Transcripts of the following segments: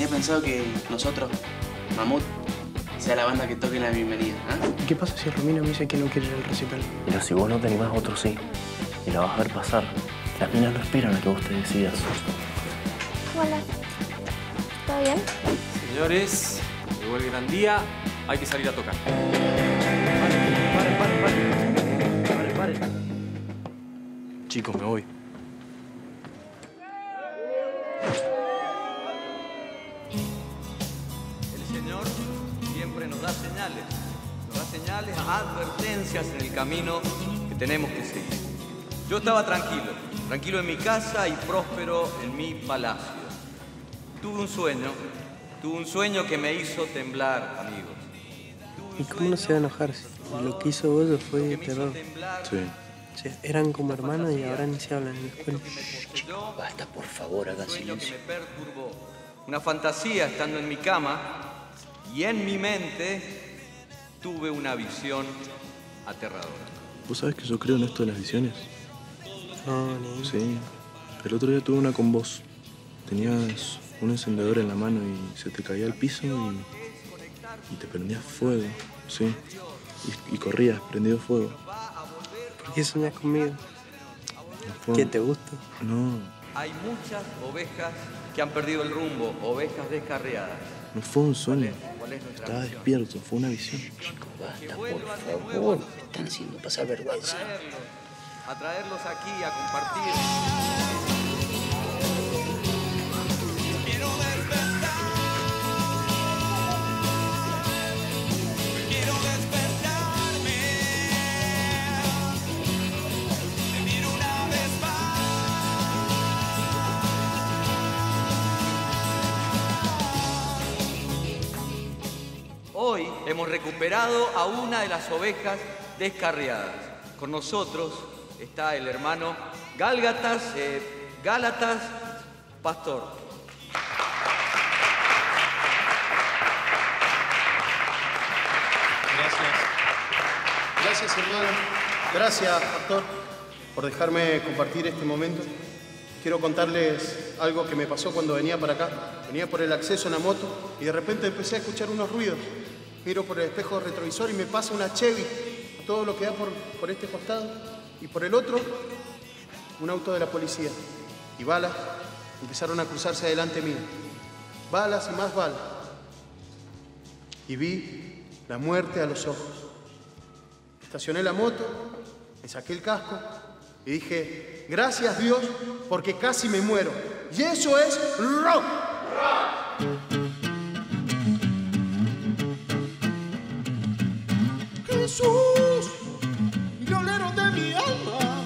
tenía pensado que nosotros, Mamut, sea la banda que toque la bienvenida, ¿eh? ¿Qué pasa si Romina me dice que no quiere ir al recital? Pero si vos no te animás, otro sí. Y la vas a ver pasar. Las minas no esperan a que vos te decidas. Hola. ¿Todo bien? Señores, llegó el gran día. Hay que salir a tocar. Paren. Chicos, me voy. El Señor siempre nos da señales, advertencias en el camino que tenemos que seguir. Yo estaba tranquilo en mi casa y próspero en mi palacio. Tuve un sueño que me hizo temblar, amigos. ¿Y cómo no se va a enojar? Lo que hizo Goyo fue terror. Sí. O sea, eran como hermanos y ahora ni se hablan en la escuela. Chicos, basta, por favor, hagan silencio. Que me perturbó. Una fantasía estando en mi cama y en mi mente tuve una visión aterradora. ¿Vos sabés que yo creo en esto de las visiones? No, ni... Sí. El otro día tuve una con vos. Tenías un encendedor en la mano y se te caía al piso y te prendías fuego. Sí. Y corrías prendido fuego. ¿Por qué soñás conmigo? ¿Qué te gusta? No. Hay muchas ovejas que han perdido el rumbo, ovejas descarriadas. No fue un sueño. ¿Cuál es nuestra Estaba misión? despierto. Fue una visión. Chicos, basta, por favor. Me están haciendo pasar vergüenza. A traerlos aquí, a compartir. Hoy hemos recuperado a una de las ovejas descarriadas. Con nosotros está el hermano Gálatas Pastor. Gracias, hermano. Gracias, pastor, por dejarme compartir este momento. Quiero contarles algo que me pasó cuando venía para acá. Venía por el acceso en la moto y de repente empecé a escuchar unos ruidos. Miro por el espejo retrovisor y me pasa una Chevy, todo lo que da por este costado. Y por el otro, un auto de la policía. Y balas empezaron a cruzarse delante mío. Balas y más balas. Y vi la muerte a los ojos. Estacioné la moto, me saqué el casco y dije, gracias Dios, porque casi me muero. Y eso es rock. Jesús, violero de mi alma,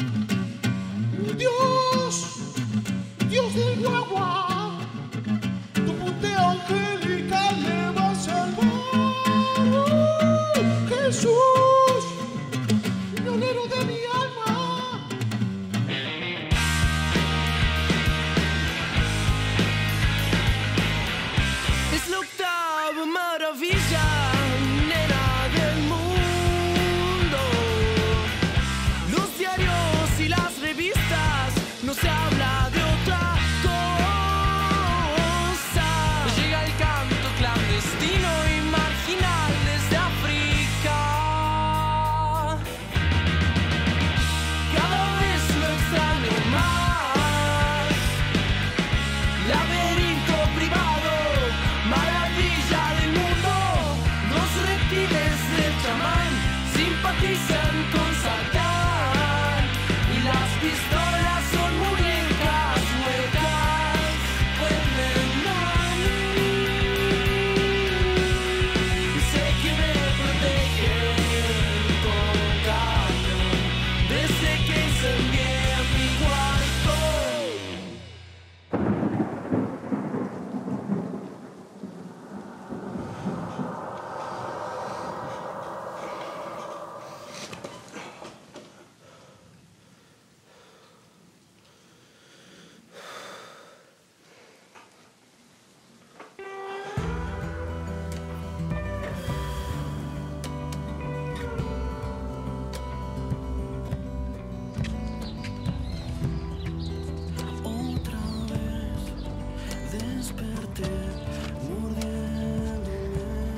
Dios del guagua, tu punteo angélica me va a salvar. Jesús, violero de mi alma. Es la octava maravilla, nena del mundo. Los diarios y las revistas no se habla de otra cosa. Llega el canto clandestino y marginal desde África.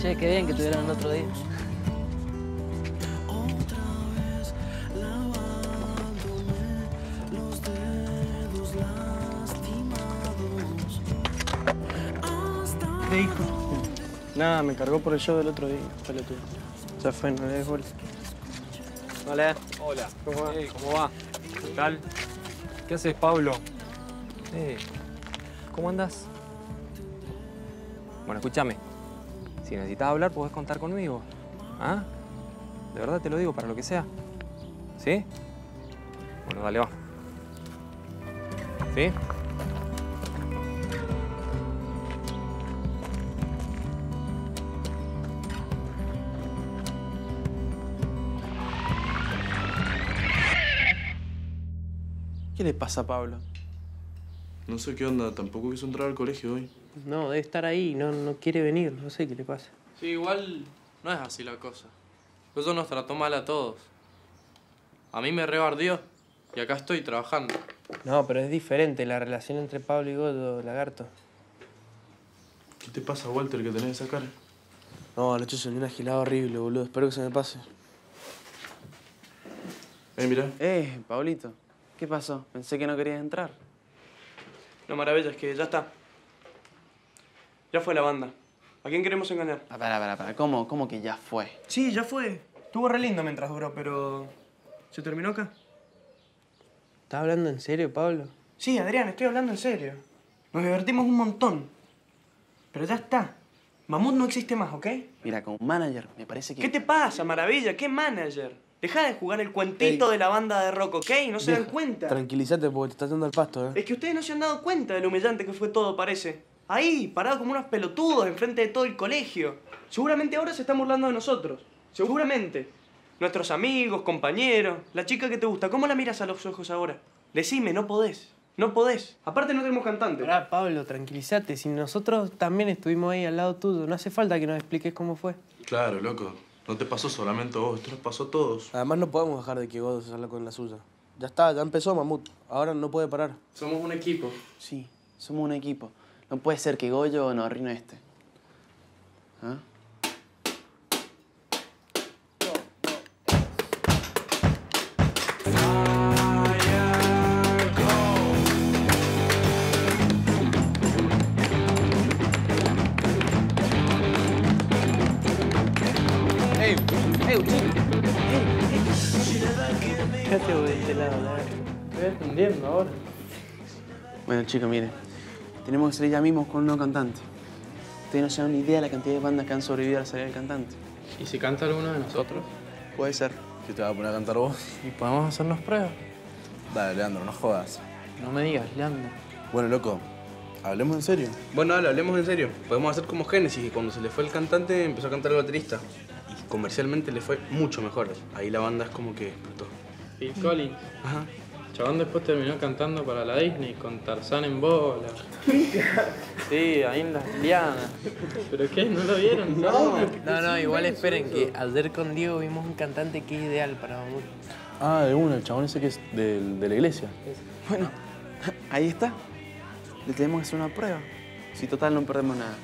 Che, qué bien que tuvieron el otro día. ¿Qué dijo? Nada, me cargó por el show del otro día. Pelotudo. Ya fue, no le des bola. Hola. Hola. ¿Cómo va? ¿Cómo va? ¿Qué tal? ¿Qué haces, Pablo? ¿Cómo andás? Bueno, escúchame. Si necesitas hablar, podés contar conmigo. ¿Ah? De verdad te lo digo, para lo que sea. ¿Sí? Bueno, dale, va. ¿Sí? ¿Qué le pasa a Pablo? No sé qué onda, tampoco quiso entrar al colegio hoy. No, debe estar ahí, no quiere venir, no sé qué le pasa. Sí, igual no es así la cosa. Eso nos trató mal a todos. A mí me rebardeó y acá estoy trabajando. No, pero es diferente la relación entre Pablo y Goyo, lagarto. ¿Qué te pasa, Walter, que tenés esa cara? No, anoche soñé una gilada horrible, boludo. Espero que se me pase. Mirá. Pablito. ¿Qué pasó? Pensé que no querías entrar. No, maravilla, es que ya está. Ya fue la banda. ¿A quién queremos engañar? Para. ¿Cómo que ya fue? Sí, ya fue. Estuvo re lindo mientras duró, pero... ¿se terminó acá? ¿Estás hablando en serio, Pablo? Sí, Adrián, estoy hablando en serio. Nos divertimos un montón. Pero ya está. Mamut no existe más, ¿ok? Mira, como manager, me parece que... ¿Qué te pasa, maravilla? ¿Qué manager? Deja de jugar el cuentito de la banda de rock, ¿ok? ¿No se dan cuenta? Tranquilízate porque te estás dando al pasto, ¿eh? Es que ustedes no se han dado cuenta de lo humillante que fue todo, parece. Ahí, parados como unos pelotudos enfrente de todo el colegio. Seguramente ahora se están burlando de nosotros. Seguramente. Nuestros amigos, compañeros, la chica que te gusta. ¿Cómo la miras a los ojos ahora? Decime, no podés. No podés. Aparte no tenemos cantante. Pará, Pablo, tranquilízate. Si nosotros también estuvimos ahí al lado tuyo, no hace falta que nos expliques cómo fue. Claro, loco. No te pasó solamente a vos, esto nos pasó a todos. Además no podemos dejar de que Godo se salga con la suya. Ya está, ya empezó Mamut. Ahora no puede parar. Somos un equipo. Sí, somos un equipo. No puede ser que Goyo nos arruine este. ¿Ah? Fíjate de este lado, la verdad. Estoy atendiendo ahora. Bueno, chicos, miren. Tenemos que salir ya mismo con un nuevo cantante. Ustedes no se dan ni idea de la cantidad de bandas que han sobrevivido a la salida del cantante. ¿Y si canta alguno de nosotros? Puede ser. ¿Qué te vas a poner a cantar vos? ¿Y podemos hacernos pruebas? Dale, Leandro, no jodas. No me digas, Leandro. Bueno, loco, hablemos en serio. Bueno, dale, hablemos en serio. Podemos hacer como Génesis, y cuando se le fue el cantante empezó a cantar el baterista. Y comercialmente le fue mucho mejor. Ahí la banda es como que explotó. Phil Collins. Ajá. Chabón después terminó cantando para la Disney con Tarzán en bola. Sí, ahí en las lianas. ¿Pero qué? ¿No lo vieron? No, igual esperen que ayer con Diego vimos un cantante que es ideal para Mamut. Ah, de uno, el chabón ese que es de la iglesia. Bueno, ahí está. Le tenemos que hacer una prueba. Si total no perdemos nada.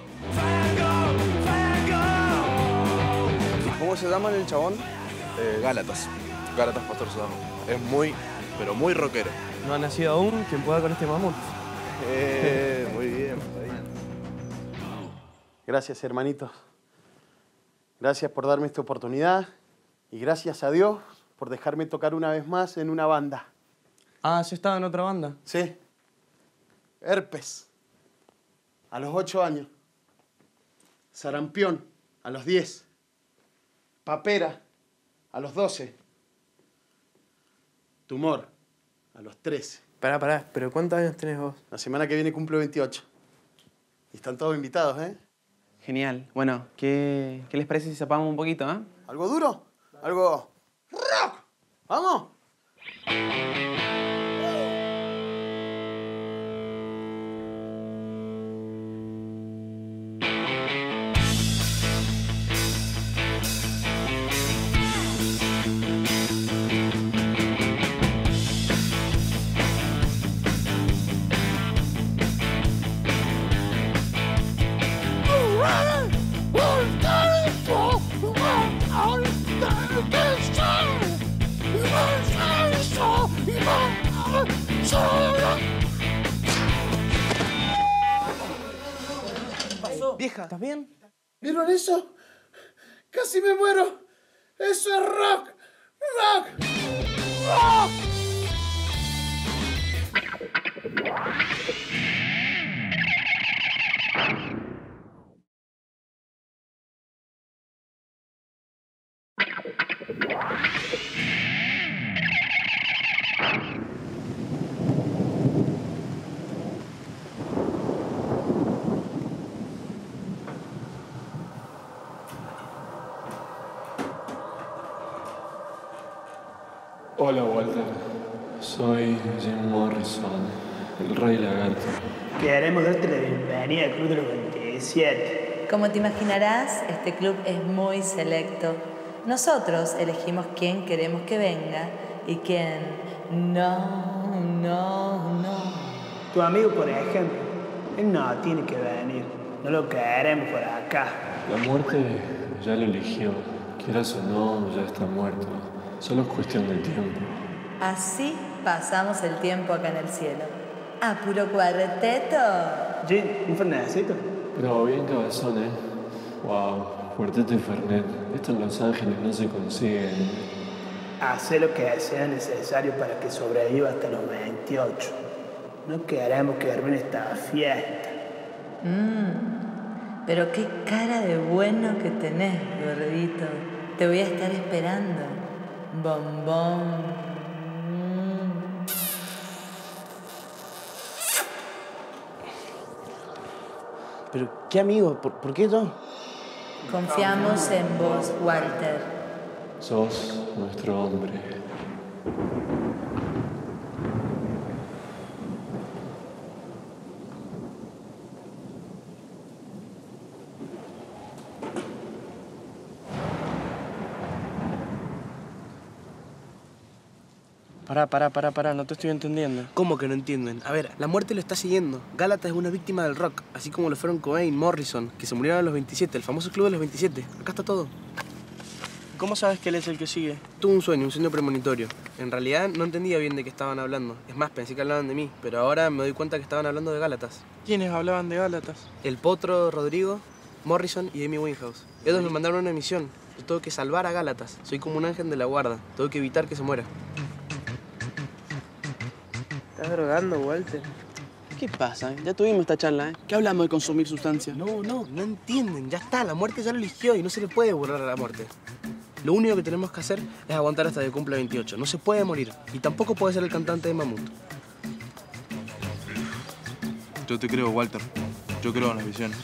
¿Cómo se llama el chabón? Gálatas. Gálatas Pastor se llama. Es muy, pero muy rockero. No ha nacido aún quien pueda con este Mamut. Muy bien. Gracias, hermanitos. Gracias por darme esta oportunidad y gracias a Dios por dejarme tocar una vez más en una banda. Ah, ¿sí estaba en otra banda? Sí. Herpes. A los 8 años. Sarampión. A los 10. Papera. A los 12. Tumor. A los 13. Pará, ¿pero cuántos años tenés vos? La semana que viene cumplo 28. Y están todos invitados, ¿eh? Genial. Bueno, ¿qué les parece si zapamos un poquito, ah? ¿Algo duro? ¿Algo rock? ¿Vamos? Woo! eso? Vieja, ¿estás bien? ¿Vieron eso? Casi me muero. Eso es rock. Rock. Rock. Hola Walter, soy Jim Morrison, el Rey Lagarto. Queremos darte la bienvenida al Club de los 27. Como te imaginarás, este club es muy selecto. Nosotros elegimos quién queremos que venga y quién no. Tu amigo, por ejemplo, él no tiene que venir. No lo queremos por acá. La muerte ya lo eligió. Quieras o no, ya está muerto. Solo es cuestión de tiempo. Así pasamos el tiempo acá en el cielo. ¡A puro cuarteto! Jim, ¿un fernecito? Pero bien cabezón, ¿eh? Wow, cuarteto y fernet. Esto en Los Ángeles no se consigue. Hacé lo que sea necesario para que sobreviva hasta los 28. No queremos que arruine esta fiesta. Pero qué cara de bueno que tenés, gordito. Te voy a estar esperando. Bombón. Pero, ¿qué amigo? ¿Por qué yo? Confiamos en vos, Walter. Sos nuestro hombre. Pará, no te estoy entendiendo. ¿Cómo que no entienden? A ver, la muerte lo está siguiendo. Gálatas es una víctima del rock, así como lo fueron Cobain, Morrison, que se murieron a los 27, el famoso club de los 27. Acá está todo. ¿Cómo sabes que él es el que sigue? Tuve un sueño premonitorio. En realidad no entendía bien de qué estaban hablando. Es más, pensé que hablaban de mí, pero ahora me doy cuenta que estaban hablando de Gálatas. ¿Quiénes hablaban de Gálatas? El Potro Rodrigo, Morrison y Amy Winehouse. Ellos me mandaron una misión. Yo tengo que salvar a Gálatas. Soy como un ángel de la guarda. Tengo que evitar que se muera. ¿Estás drogando, Walter? ¿Qué pasa? Ya tuvimos esta charla, ¿eh? ¿Qué hablamos de consumir sustancias? No entienden. Ya está, la muerte ya lo eligió y no se le puede burlar a la muerte. Lo único que tenemos que hacer es aguantar hasta que cumpla 28. No se puede morir. Y tampoco puede ser el cantante de Mamut. Yo te creo, Walter. Yo creo en las visiones.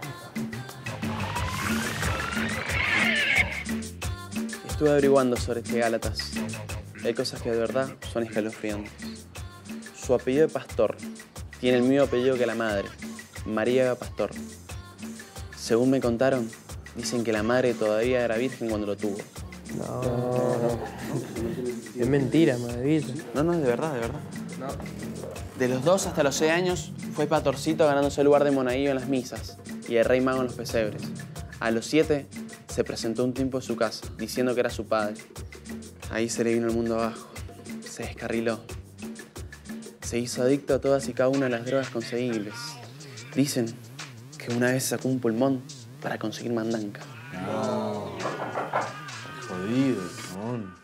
Estuve averiguando sobre este Gálatas. Hay cosas que de verdad son escalofriantes. Su apellido de Pastor tiene el mismo apellido que la madre, María Pastor. Según me contaron, dicen que la madre todavía era virgen cuando lo tuvo. No. Es mentira, maravilla. No, es de verdad. De los 2 hasta los 6 años fue pastorcito ganándose el lugar de monaguillo en las misas y el rey mago en los pesebres. A los 7 se presentó un tiempo en su casa, diciendo que era su padre. Ahí se le vino el mundo abajo, se descarriló. Se hizo adicto a todas y cada una de las drogas conseguibles. Dicen que una vez sacó un pulmón para conseguir mandanca. No. Jodido, cabrón.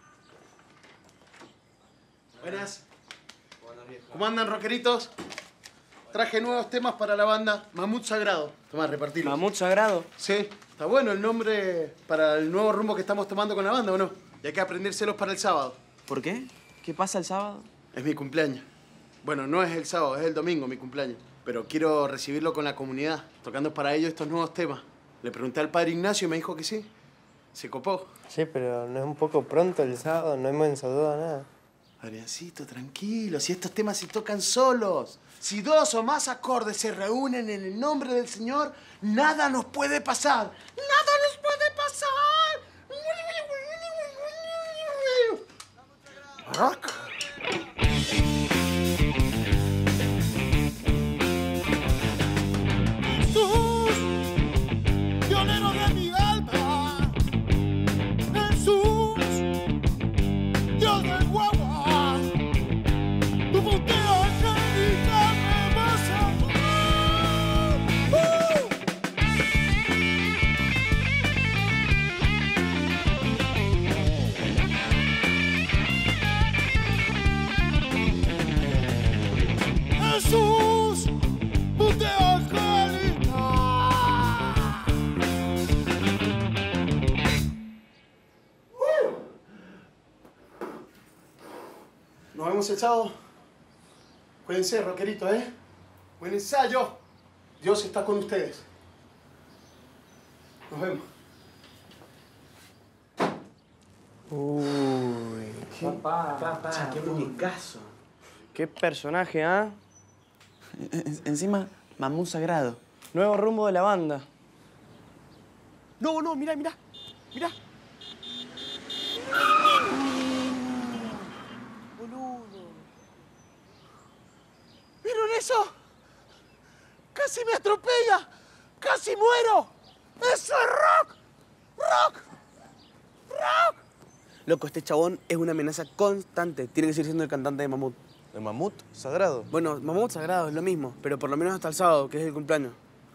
Buenas. ¿Cómo andan, rockeritos? Traje nuevos temas para la banda Mamut Sagrado. Tomá, repartilo. ¿Mamut Sagrado? Sí. Está bueno el nombre para el nuevo rumbo que estamos tomando con la banda, ¿o no? Y hay que aprendérselos para el sábado. ¿Por qué? ¿Qué pasa el sábado? Es mi cumpleaños. Bueno, no es el sábado, es el domingo mi cumpleaños. Pero quiero recibirlo con la comunidad, tocando para ellos estos nuevos temas. Le pregunté al padre Ignacio y me dijo que sí. Se copó. Sí, pero no es un poco pronto el sábado, no hemos ensayado nada. Adriancito, tranquilo, si estos temas se tocan solos. Si 2 o más acordes se reúnen en el nombre del Señor, nada nos puede pasar. ¡Nada nos puede pasar! Rock. Jesús, pionero de mi alma. Jesús, Dios del guagua. Tu punteo angelical me vas a amar. Jesús, puteo alcohólica. Nos vemos el sábado. Cuídense, rockerito, ¿eh? Buen ensayo. Dios está con ustedes. Nos vemos. Uy. Papá, qué muñecazo. Qué personaje, ¿ah? Encima, mamú sagrado. Nuevo rumbo de la banda. No, mirá. Mirá. Boludo. ¿Vieron eso? Casi me atropella. Casi muero. ¡Eso es rock! ¡Rock! ¡Rock! Loco, este chabón es una amenaza constante. Tiene que seguir siendo el cantante de Mamut. ¿De Mamut? ¿Sagrado? Bueno, Mamut Sagrado es lo mismo, pero por lo menos hasta el sábado, que es el cumpleaños.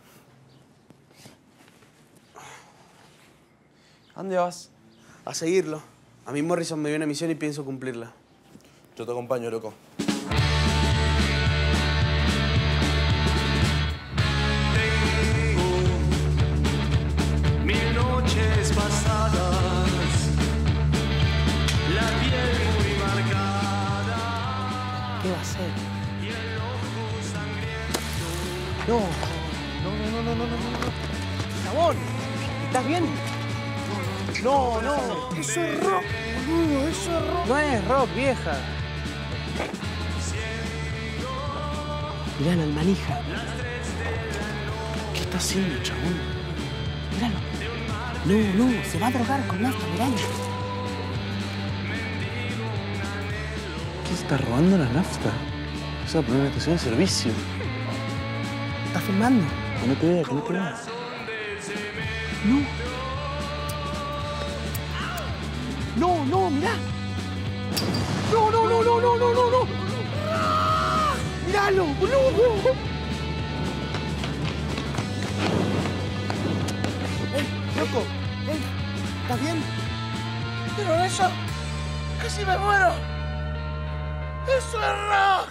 ¿A dónde vas? A seguirlo. A mí Morrison me dio una misión y pienso cumplirla. Yo te acompaño, loco. Mil noches pasadas, la piel muy marcada. ¿Qué va a hacer? Y el ojo sangriento. No. Chabón, ¿estás bien? No. Eso es rock, boludo, eso es rock. No es rock, vieja. Mirá la manija. ¿Qué está haciendo, chabón? Míralo. No, se va a drogar con nafta, miralo. ¿Qué está robando la nafta? Es la primera estación de servicio. ¿Está filmando? Que no te vea, que no te vea. No, mirá. No. Míralo, boludo. Loco, ¿estás bien? Pero eso, casi me muero. Eso es rock.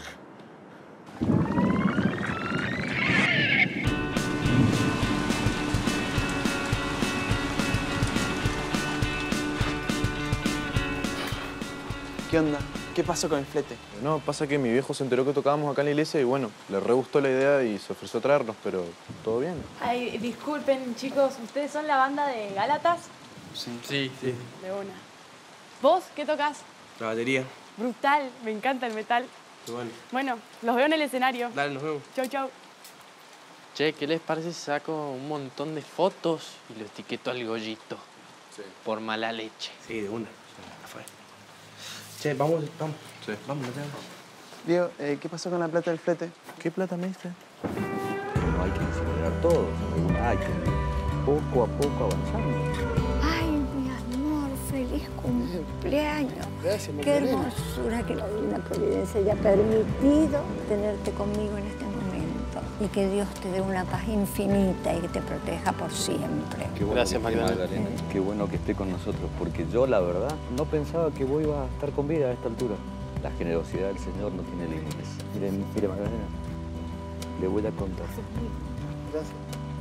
¿Qué onda? ¿Qué pasó con el flete? No, pasa que mi viejo se enteró que tocábamos acá en la iglesia y bueno, le re gustó la idea y se ofreció a traernos, pero todo bien. Ay, disculpen, chicos, ¿ustedes son la banda de Gálatas? Sí. De una. ¿Vos qué tocas? La batería. Brutal, me encanta el metal. Bueno, los veo en el escenario. Dale, nos vemos. Chau. Che, ¿qué les parece si saco un montón de fotos y lo etiqueto al Goyito? Sí. Por mala leche. Sí, de una. Afuera. Che, vamos. Sí. Vamos, no te hagas. Diego, ¿qué pasó con la plata del flete? ¿Qué plata me diste? No hay que celebrar todo, hay que poco a poco avanzando. Ay, mi amor, feliz cumpleaños. Gracias, Qué Magdalena. hermosura que la divina providencia haya permitido tenerte conmigo en este momento. Y que Dios te dé una paz infinita y que te proteja por siempre. Qué bueno Gracias, que esté, Magdalena. Qué bueno que esté con nosotros, porque yo, la verdad, no pensaba que vos ibas a estar con vida a esta altura. La generosidad del Señor no tiene límites. Mire, Magdalena, le voy a contar. Gracias.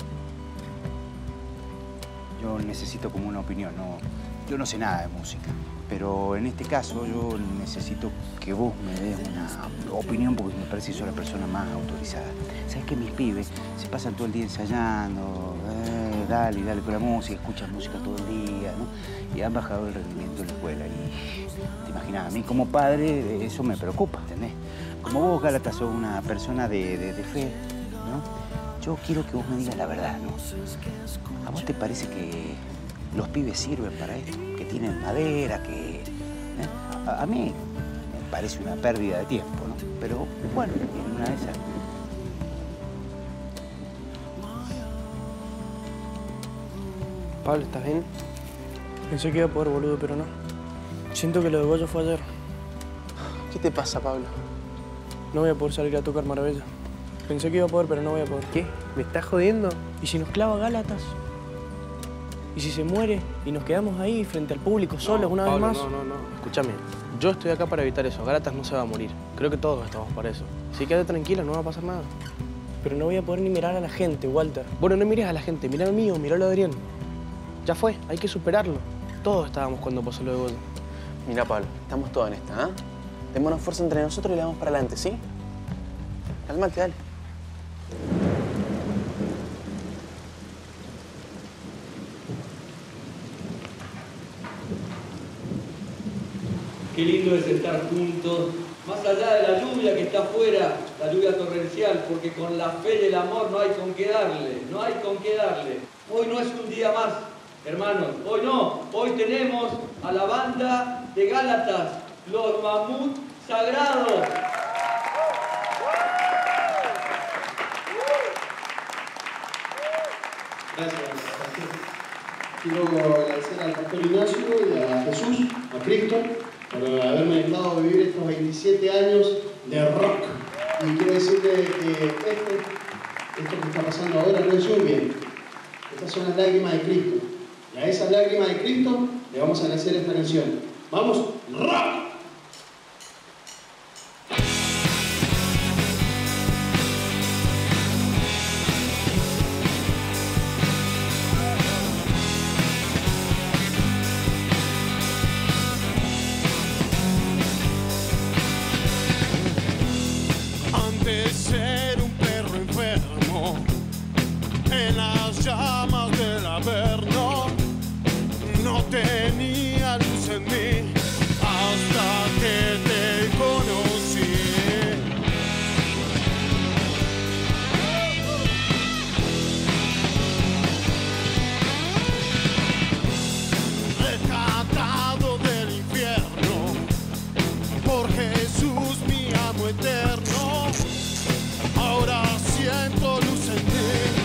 Yo necesito como una opinión, yo no sé nada de música, pero en este caso yo necesito que vos me des una opinión porque me parece que soy la persona más autorizada. ¿Sabes que mis pibes se pasan todo el día ensayando, dale con la música, escuchan música todo el día, ¿no? Y han bajado el rendimiento en la escuela y te imaginas, a mí como padre eso me preocupa, ¿entendés? Como vos, Gálatas, sos una persona de fe, ¿no? Yo quiero que vos me digas la verdad, ¿no? ¿A vos te parece que los pibes sirven para esto? Que tienen madera, que... A mí me parece una pérdida de tiempo, ¿no? Pero bueno, en una de esas... Pablo, ¿estás bien? Pensé que iba a poder, boludo, pero no. Siento que lo de Goyo fue ayer. ¿Qué te pasa, Pablo? No voy a poder salir a tocar Maravilla. Pensé que iba a poder, pero no voy a poder. ¿Qué? ¿Me estás jodiendo? ¿Y si nos clava Gálatas? ¿Y si se muere y nos quedamos ahí frente al público solos una vez más? No. Escúchame, yo estoy acá para evitar eso. Gálatas no se va a morir. Creo que todos estamos para eso. Así que quédate tranquila, no va a pasar nada. Pero no voy a poder ni mirar a la gente, Walter. Bueno, no mires a la gente, mirá al mío, mirá lo de Adrián. Ya fue, hay que superarlo. Todos estábamos cuando pasó lo de Goyo. Mira, Pablo, estamos todos en esta, ¿ah? Démonos fuerza entre nosotros y le vamos para adelante, ¿sí? Cálmate, dale. Qué lindo es estar juntos, más allá de la lluvia que está afuera, la lluvia torrencial, porque con la fe y el amor no hay con qué darle, no hay con qué darle. Hoy no es un día más, hermanos, hoy no, hoy tenemos a la banda de Gálatas, los Mamut Sagrados. Gracias. Quiero agradecer al pastor Ignacio y a Jesús, a Cristo, por haberme dejado vivir estos 27 años de rock. Y quiero decirle que esto que está pasando ahora no es lluvia. Estas son las lágrimas de Cristo. Y a esas lágrimas de Cristo le vamos a agradecer esta canción. ¡Vamos, rock! Llamas del Averno, no tenía luz en mí hasta que te conocí. Rescatado del infierno por Jesús mi amo eterno, ahora siento luz en ti.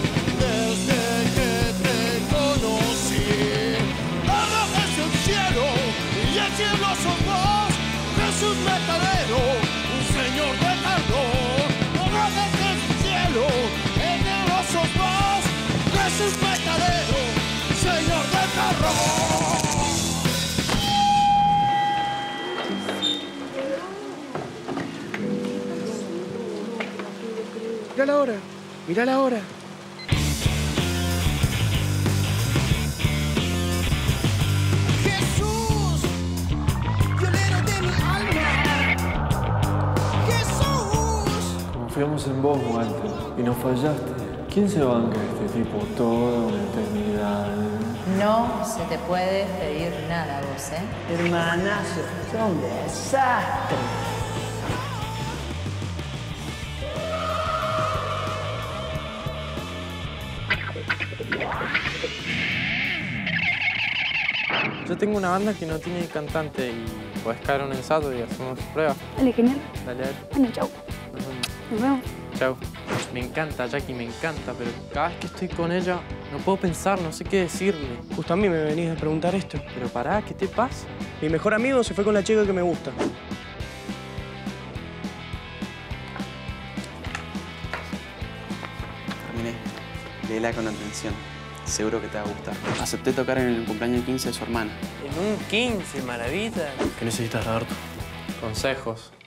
Jesús metalero, un señor de calor, no desde el cielo, en los ojos, Jesús metalero, señor de terror. Mirá la hora, mirá la hora. Confiamos en vos, Walter, y no fallaste. ¿Quién se banca a este tipo toda una eternidad? No se te puede pedir nada a vos, ¿eh? Hermanazo, son un desastre. Yo tengo una banda que no tiene cantante y podés caer un ensayo y hacemos pruebas. Dale, genial. Dale, dale. Bueno, chau. Nos vemos. Chau. Me encanta, Jackie, me encanta, pero cada vez que estoy con ella no puedo pensar, no sé qué decirle. Justo a mí me venís a preguntar esto. Pero pará, ¿qué te pasa? Mi mejor amigo se fue con la chica que me gusta. Terminé. Léela con atención. Seguro que te va a gustar. Acepté tocar en el cumpleaños 15 de su hermana. En un 15, maravilla. ¿Qué necesitas, Roberto? Consejos.